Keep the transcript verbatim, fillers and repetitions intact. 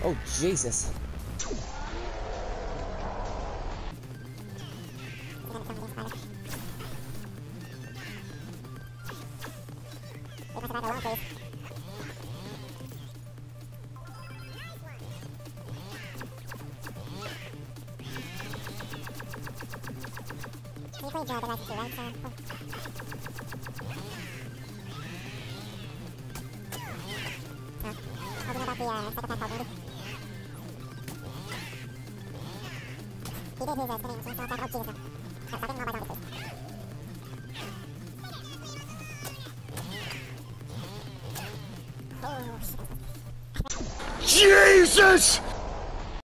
Oh, Jesus. You played uh, the last two, right? So, oh. Oh. Oh, you know about the uh, psychopath called Andy? He did his uh, spinning chainsaw attack. Oh, Jesus, no. Stop talking, I'll bite down his face. Oh, shit. Jesus!